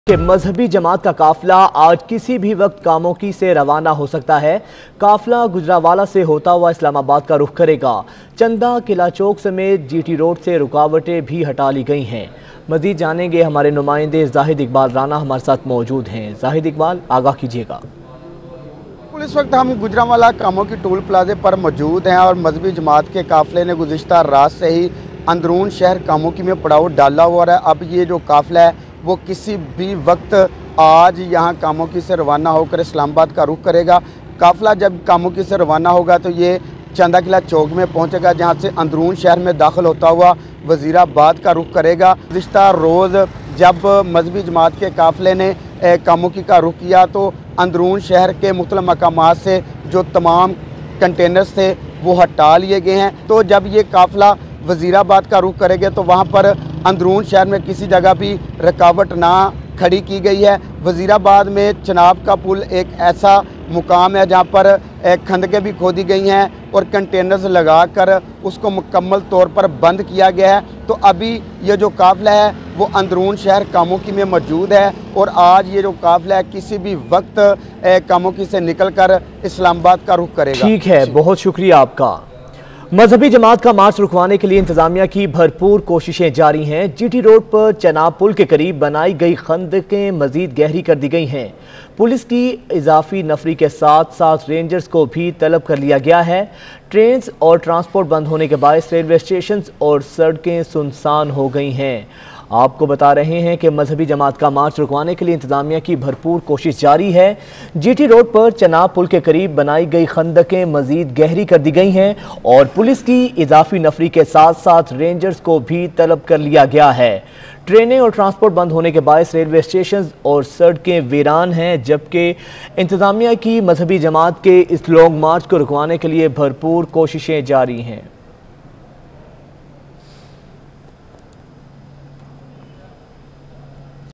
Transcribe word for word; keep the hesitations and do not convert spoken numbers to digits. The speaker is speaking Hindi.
कि मजहबी जमात का काफिला आज किसी भी वक्त कामोकी से रवाना हो सकता है। काफिला गुजरावाला से होता हुआ इस्लामाबाद का रुख करेगा। चंदा, किला चौक समेत जीटी रोड से रुकावटें भी हटा ली गई हैं। मजीद जानेंगे, हमारे नुमाइंदे जाहिद इकबाल राना हमारे साथ मौजूद हैं। जाहिद इकबाल, आगाह कीजिएगा। इस वक्त हम गुजरावाला कामोकी टोल प्लाजे पर मौजूद हैं और मजहबी जमात के काफिले ने गुज़िश्ता रात से ही अंदरून शहर कामोकी में पड़ाव डाला हुआ है। अब ये जो काफिला है वो किसी भी वक्त आज यहाँ कामोकी से रवाना होकर इस्लामाबाद का रुख करेगा। काफिला जब कामोकी से रवाना होगा तो ये चंदा किला चौक में पहुँचेगा, जहाँ से अंदरून शहर में दाखिल होता हुआ वज़ीराबाद का रुख करेगा। गुज़िश्ता रोज़ जब मजहबी जमात के काफिले ने कामोकी का रुख किया तो अंदरून शहर के मुख्तलिफ मकामात से जो तमाम कंटेनर्स थे वो हटा लिए गए हैं। तो जब ये काफिला वज़ीराबाद का रुख करेंगे तो वहाँ पर अंदरून शहर में किसी जगह भी रुकावट ना खड़ी की गई है। वज़ीराबाद में चनाब का पुल एक ऐसा मुकाम है जहाँ पर खंदकें भी खोदी गई हैं और कंटेनर्स लगाकर उसको मुकम्मल तौर पर बंद किया गया है। तो अभी ये जो काफिला है वो अंदरून शहर कामोकी में मौजूद है और आज ये जो काफिला है किसी भी वक्त कामोकी से निकलकर इस्लामाबाद का रुख करेगा। ठीक है, बहुत शुक्रिया आपका। मजहबी जमात का मार्च रुकवाने के लिए इंतजामिया की भरपूर कोशिशें जारी हैं। जीटी रोड पर चनाब पुल के करीब बनाई गई खंदकें मजीद गहरी कर दी गई हैं। पुलिस की इजाफी नफरी के साथ साथ रेंजर्स को भी तलब कर लिया गया है। ट्रेन और ट्रांसपोर्ट बंद होने के बायस रेलवे स्टेशन और सड़कें सुनसान हो गई हैं। आपको बता रहे हैं कि मजहबी जमात का मार्च रुकवाने के लिए इंतजामिया की भरपूर कोशिश जारी है। जीटी रोड पर चनाब पुल के करीब बनाई गई खंदकें मजीद गहरी कर दी गई हैं और पुलिस की इजाफी नफरी के साथ साथ रेंजर्स को भी तलब कर लिया गया है। ट्रेनें और ट्रांसपोर्ट बंद होने के बायस रेलवे स्टेशन और सड़कें वीरान हैं, जबकि इंतजामिया की मजहबी जमात के इस लॉन्ग मार्च को रुकवाने के लिए भरपूर कोशिशें जारी हैं।